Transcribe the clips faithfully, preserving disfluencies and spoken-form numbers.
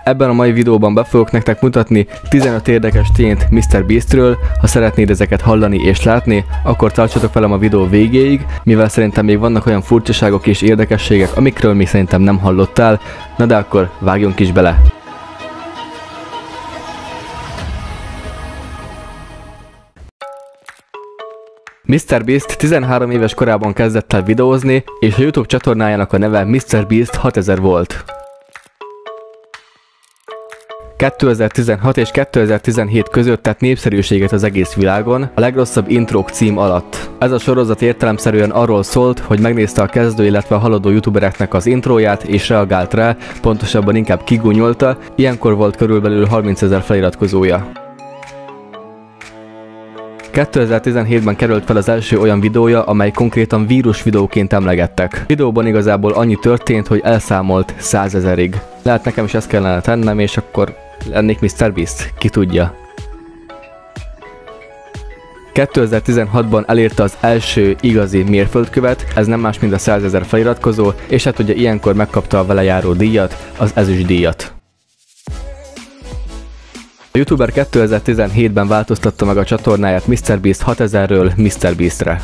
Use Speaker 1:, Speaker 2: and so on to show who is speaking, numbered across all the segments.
Speaker 1: Ebben a mai videóban be fogok nektek mutatni tizenöt érdekes tényt miszter Beastről. Ha szeretnéd ezeket hallani és látni, akkor tartsatok velem a videó végéig, mivel szerintem még vannak olyan furcsaságok és érdekességek, amikről még szerintem nem hallottál. Na de akkor vágjunk is bele! miszter Beast tizenhárom éves korában kezdett el videózni, és a YouTube csatornájának a neve miszter Beast hatezer volt. kétezer-tizenhat és kétezer-tizenhét között tett népszerűséget az egész világon a legrosszabb intrók cím alatt. Ez a sorozat értelemszerűen arról szólt, hogy megnézte a kezdő, illetve a haladó youtubereknek az intróját és reagált rá, pontosabban inkább kigúnyolta, ilyenkor volt körülbelül harmincezer feliratkozója. kétezer-tizenhétben került fel az első olyan videója, amely konkrétan vírus videóként emlegettek. Videóban igazából annyi történt, hogy elszámolt százezerig. Lehet nekem is ezt kellene tennem, és akkor lennék miszter Beast, ki tudja. kétezer-tizenhatban elérte az első igazi mérföldkövet, ez nem más, mint a százezer feliratkozó, és hát ugye ilyenkor megkapta a vele járó díjat, az ezüst díjat. A youtuber kétezer-tizenhétben változtatta meg a csatornáját miszter Beast hatezerről miszter Beastre.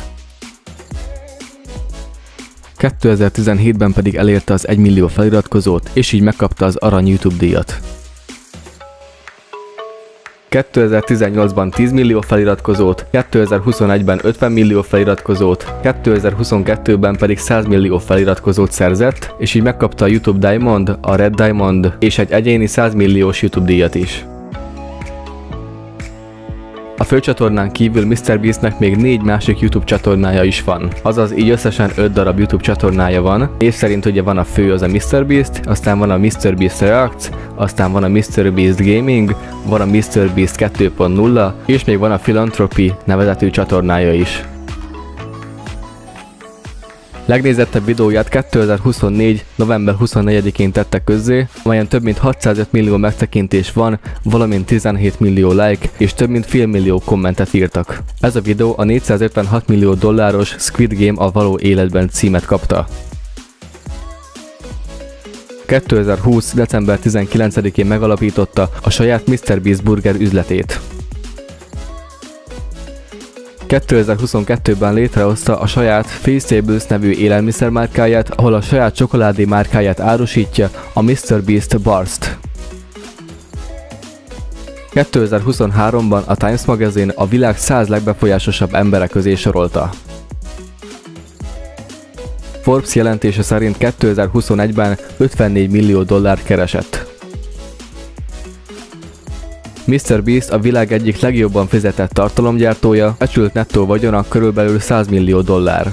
Speaker 1: kétezer-tizenhétben pedig elérte az egymillió feliratkozót, és így megkapta az arany YouTube díjat. kétezer-tizennyolcban tíz millió feliratkozót, kétezer-huszonegyben ötven millió feliratkozót, kétezer-huszonkettőben pedig száz millió feliratkozót szerzett, és így megkapta a YouTube Diamond, a Red Diamond és egy egyéni száz milliós YouTube díjat is. A főcsatornán kívül miszter Beastnek még négy másik YouTube csatornája is van. Azaz így összesen öt darab YouTube csatornája van. Név szerint ugye van a fő, az a miszter Beast, aztán van a miszter Beast Reacts, aztán van a miszter Beast Gaming, van a miszter Beast kettő pont nulla, és még van a Philanthropy nevezetű csatornája is. Legnézettebb videóját kétezer-huszonnégy. november huszonnegyedikén tette közzé, amelyen több mint hatszázöt millió megtekintés van, valamint tizenhét millió like és több mint fél millió kommentet írtak. Ez a videó a négyszázötvenhat millió dolláros Squid Game a való életben címet kapta. kétezer-húsz. december tizenkilencedikén megalapította a saját miszter Beast Burger üzletét. kétezer-huszonkettőben létrehozta a saját Feastables nevű élelmiszermárkáját, ahol a saját csokoládé márkáját árusítja, a miszter Beast Bars-t. kétezer-huszonháromban a Times Magazine a világ száz legbefolyásosabb embere közé sorolta. Forbes jelentése szerint kétezer-huszonegyben ötvennégy millió dollárt keresett. miszter Beast a világ egyik legjobban fizetett tartalomgyártója, becsült nettó vagyona körülbelül száz millió dollár.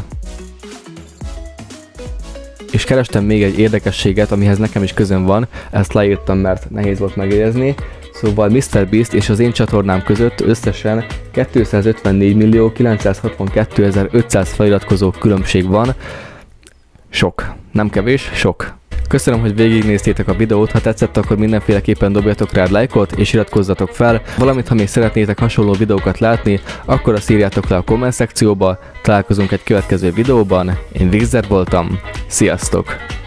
Speaker 1: És kerestem még egy érdekességet, amihez nekem is közöm van, ezt leírtam, mert nehéz volt megjegyezni. Szóval miszter Beast és az én csatornám között összesen kétszázötvennégy millió kilencszázhatvankétezer-ötszáz feliratkozó különbség van. Sok. Nem kevés, sok. Köszönöm, hogy végignéztétek a videót, ha tetszett, akkor mindenféleképpen dobjatok rá lájkot és iratkozzatok fel, valamint ha még szeretnétek hasonló videókat látni, akkor azt írjátok le a komment szekcióba, találkozunk egy következő videóban, én Vixer voltam, sziasztok!